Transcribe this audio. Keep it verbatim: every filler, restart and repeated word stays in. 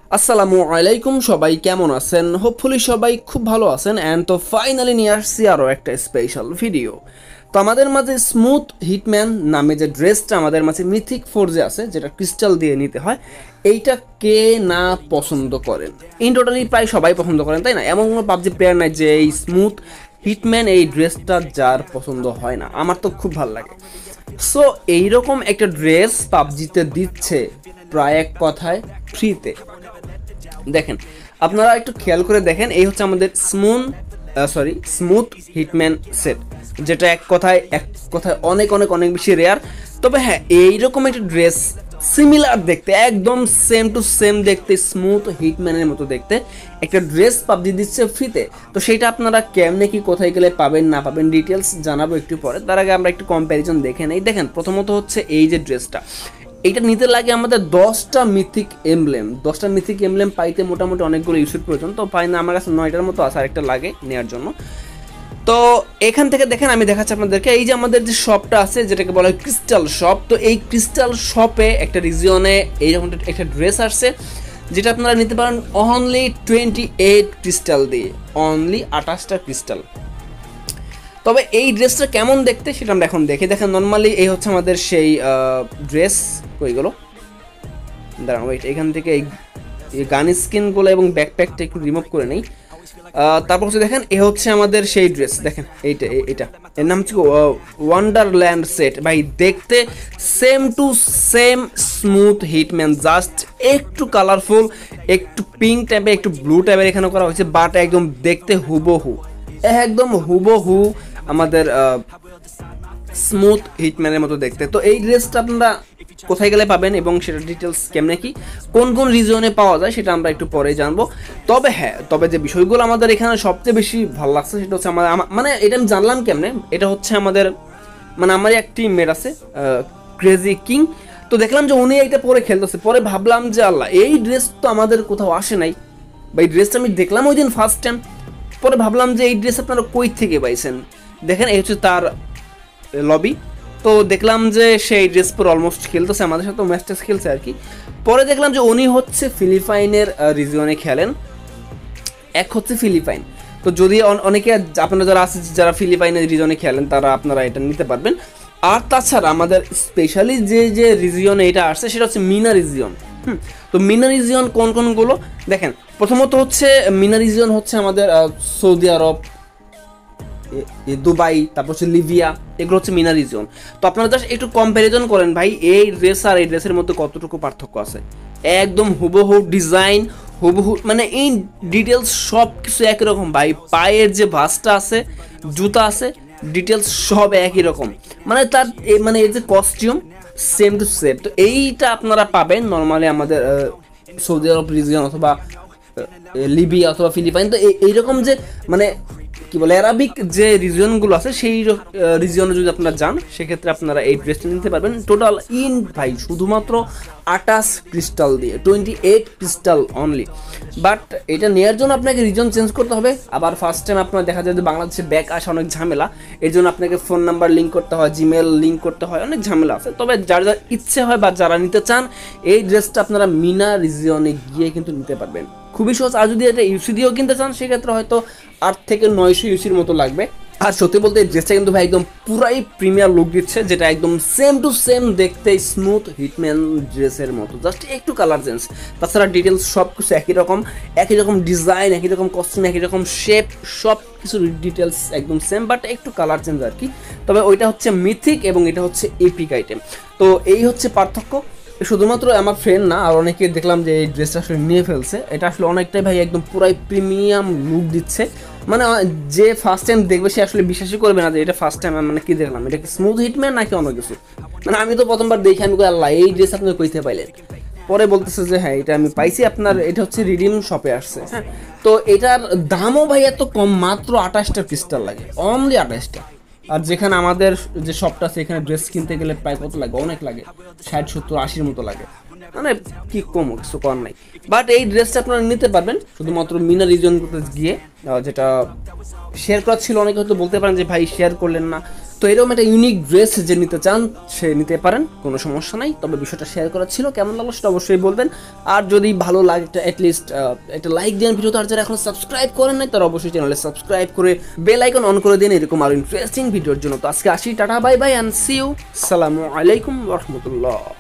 আসসালামু আলাইকুম, সবাই কেমন আছেন? হোপফুলি সবাই খুব ভালো আছেন। অ্যান্ড তো ফাইনালি নিয়ে আসছি আরও একটা স্পেশাল ভিডিও। তো আমাদের মাঝে স্মুথ হিটম্যান নামে যে ড্রেসটা আমাদের মাঝে মিথিক ফোর্জে আছে, যেটা ক্রিস্টাল দিয়ে নিতে হয়, এইটা কে না পছন্দ করেন? ইন টোটালি প্রায় সবাই পছন্দ করেন, তাই না? এমন কোনো পাবজি প্লেয়ার নাই যে এই স্মুথ হিটম্যান এই ড্রেসটা যার পছন্দ হয় না। আমার তো খুব ভালো লাগে। সো এইরকম একটা ড্রেস পাবজিতে দিচ্ছে প্রায় এক কথায় ফ্রিতে। দেখেন, আপনারা একটু খেয়াল করে দেখেন, এই হচ্ছে আমাদের স্মুন সরি স্মুথ হিটম্যান সেট, যেটা এক কথায় এক কথায় অনেক অনেক অনেক বেশি রেয়ার। তবে হ্যাঁ, এইরকম একটা ড্রেস সিমিলার দেখতে, একদম সেম টু সেম দেখতে, স্মুথ হিটম্যানের মতো দেখতে একটা ড্রেস পাবজি দিচ্ছে ফ্রিতে। তো সেটা আপনারা কেমনে কি কোথায় গেলে পাবেন না পাবেন ডিটেলস জানাবো একটু পরে। তার আগে আমরা একটু কম্প্যারিজন দেখে নেই। দেখেন, প্রথমত হচ্ছে এই যে ড্রেসটা, এইটা নিতে লাগে আমাদের দশটা মিথিক এমব্লেম। দশটা মিথিক এমব্লেম পাইতে মোটামুটি অনেকগুলো ইউসের প্রয়োজন। তো পাই না, আমার কাছে নয়টার মতো আছে, আরেকটা লাগে নেওয়ার জন্য। তো এখান থেকে দেখেন, আমি দেখাচ্ছি আপনাদেরকে, এই যে আমাদের যে শপটা আছে যেটাকে বলা হয় ক্রিস্টাল শপ। তো এই ক্রিস্টাল শপে একটা রিজিয়নে এইরকম একটা ড্রেস আসছে, যেটা আপনারা নিতে পারেন অনলি টোয়েন্টি এইট ক্রিস্টাল দিয়ে, অনলি আঠাশটা ক্রিস্টাল। তবে এই ড্রেসটা কেমন দেখতে সেটা আমরা এখন দেখি। দেখেন, নর্মালি এই হচ্ছে আমাদের সেই ড্রেস। কইগুলো দাঁড়ান, ওয়েট, এখান থেকে এই গান স্কিনগুলো এবং ব্যাকপ্যাকটা একটু রিমুভ করে নেই। তারপর হচ্ছে দেখেন, এ হচ্ছে আমাদের সেই ড্রেস। দেখেন এইটা, এটা এর নাম হচ্ছে ওয়ান্ডারল্যান্ড সেট। ভাই দেখতে same to same smooth hitman, just একটু কালারফুল, একটু পিঙ্ক টাইপের, একটু ব্লু টাইপের এখানে করা হয়েছে, বাট একদম দেখতে হুবহু, একদম হুবহু আমাদের স্মুথ হিটম্যানের মতো দেখতে। তো এই ড্রেসটা আপনারা কোথায় গেলে পাবেন এবং সেটা ডিটেলস কেমনে কি কোন কোন রিজনে পাওয়া যায় সেটা আমরা একটু পরে জানবো। তবে হ্যাঁ, তবে যে বিষয়গুলো আমাদের এখানে সবচেয়ে বেশি ভালো লাগছে সেটা হচ্ছে আমার, মানে এটা আমি জানলাম কেমনে, এটা হচ্ছে আমাদের, মানে আমার এক টিমমেট আছে ক্রেজি কিং। তো দেখলাম যে উনি এইটা পরে খেলতেছে, পরে ভাবলাম যে আল্লাহ, এই ড্রেস তো আমাদের কোথাও আসে নাই, বা এই ড্রেসটা আমি দেখলাম ওই দিন ফার্স্ট টাইম। পরে ভাবলাম যে এই ড্রেস আপনারা কই থেকে পাইছেন। দেখেন, এই হচ্ছে তার লবি। তো দেখলাম যে সেই ড্রেস পরে অলমোস্ট খেলতেছে আমাদের সাথে, ম্যাচ ট্যাচ খেলছে আর কি। পরে দেখলাম যে উনি হচ্ছে ফিলিপাইনের রিজিয়নে খেলেন, এক হচ্ছে ফিলিপাইন। তো যদি অনেকে আপনারা যারা আছে যারা ফিলিপাইনের রিজিয়নে খেলেন, তারা আপনারা এটা নিতে পারবেন। আর তাছাড়া আমাদের স্পেশালি যে যে রিজিয়নে এটা আসছে সেটা হচ্ছে মিনা রিজিয়ন। হুম তো মিনা রিজিয়ন কোন কোনগুলো দেখেন, প্রথমত হচ্ছে মিনা রিজিয়ন হচ্ছে আমাদের সৌদি আরব, দুবাই, তারপর হচ্ছে লিবিয়া, এগুলো হচ্ছে মিনা রিজিয়ন। তো আপনারা জাস্ট একটু কম্প্যারিজন করেন ভাই, এই ড্রেস আর এই ড্রেসের মধ্যে কতটুকু পার্থক্য আছে। একদম হুবহু ডিজাইন, হুবহু মানে ইন ডিটেলস সব কিছু একই রকম ভাই। পায়ের যে ভাঁজটা আছে, জুতা আছে, ডিটেলস সব একই রকম। মানে তার মানে এই যে কস্টিউম সেম টু সেম। তো এইটা আপনারা পাবেন নর্মালি আমাদের সৌদি আরব রিজিয়ন অথবা লিবিয়া অথবা ফিলিপাইন। তো এইরকম যে মানে কি বলে অ্যারাবিক যে রিজিয়নগুলো আছে, সেই রিজিয়নে যদি আপনারা যান, সেক্ষেত্রে আপনারা এই ড্রেসটা নিতে পারবেন টোটাল ইন ভাই শুধুমাত্র আটাশ ক্রিস্টাল দিয়ে, twenty eight crystal only. But এটা নেওয়ার জন্য আপনাকে রিজন চেঞ্জ করতে হবে। আবার ফার্স্ট টাইম আপনার দেখা যায় যে বাংলাদেশে ব্যাক আসা অনেক ঝামেলা, এর জন্য আপনাকে ফোন নাম্বার লিঙ্ক করতে হয়, জিমেল লিঙ্ক করতে হয়, অনেক ঝামেলা আছে। তবে যার যার ইচ্ছে হয় বা যারা নিতে চান, এই ড্রেসটা আপনারা মিনা রিজিয়নে গিয়ে কিন্তু নিতে পারবেন, খুবই সহজ। আর যদি এটা ইউসি দিয়েও কিনতে চান, সেক্ষেত্রে হয়তো আট থেকে নয়শো ইউসির মতো লাগবে। আর সত্যি বলতে এই ড্রেসটা কিন্তু ভাই একদম পুরাই প্রিমিয়ার লুক দিচ্ছে, যেটা একদম সেম টু সেম দেখতে স্মুথ হিটম্যান ড্রেসের মতো, জাস্ট একটু কালার চেঞ্জ। তাছাড়া ডিটেলস সব কিছু একই রকম, একই রকম ডিজাইন, একই রকম কস্টিউম, একই রকম শেপ, সব কিছু ডিটেলস একদম সেম, বাট একটু কালার চেঞ্জ আর কি। তবে ওইটা হচ্ছে মিথিক এবং এটা হচ্ছে এপিক আইটেম। তো এই হচ্ছে পার্থক্য। শুধুমাত্র আমার ফ্রেন্ড না, আর অনেকে দেখলাম যে এই ড্রেসটা আসলে নিয়ে ফেলছে। এটা আসলে অনেকটাই ভাই একদম পুরাই প্রিমিয়াম লুক দিচ্ছে। মানে যে ফার্স্ট টাইম দেখবে সে আসলে বিশ্বাসই করবে না যে এটা ফার্স্ট টাইম মানে কি দেখলাম, এটা কি স্মুথ হিটম্যান নাকি অন্য কিছু। মানে আমি তো প্রথমবার দেখি, আমি আল্লাহ, এই ড্রেস আপনি কইতে পাইলেন। পরে বলতেছে যে হ্যাঁ, এটা আমি পাইছি, আপনার এটা হচ্ছে রিডিম শপে আসছে। হ্যাঁ, তো এটার দামও ভাই এত কম, মাত্র আঠাশটা ক্রিস্টাল লাগে, অনলি আঠাশটা। আর যেখানে আমাদের যে শপটা আছে, এখানে ড্রেস কিনতে গেলে প্রায় কত লাগে, অনেক লাগে, ষাট সত্তর আশির মতো লাগে। মানে কি কম, কিছু করার নাই। বাট এই ড্রেসটা আপনারা নিতে পারবেন শুধুমাত্র মিনা রিজনগুলোতে গিয়ে, যেটা শেয়ার করা ছিল। অনেকে হয়তো বলতে পারেন যে ভাই শেয়ার করলেন না, তো এরকম একটা ইউনিক ড্রেস যে নিতে চান সে নিতে পারেন, কোনো সমস্যা নাই। তবে বিষয়টা শেয়ার করা ছিল, কেমন লাগলো সেটা অবশ্যই বলবেন। আর যদি ভালো লাগে অ্যাটলিস্ট একটা লাইক দেন ভিডিওতে। আর যারা এখন সাবস্ক্রাইব করেন নাই তারা অবশ্যই চ্যানেলে সাবস্ক্রাইব করে বেল আইকন অন করে দিন এরকম আরো ইন্টারেস্টিং ভিডিওর জন্য। তো আজকে আসি, tata bye bye and see you, সালামু আলাইকুম ওয়া রাহমাতুল্লাহ।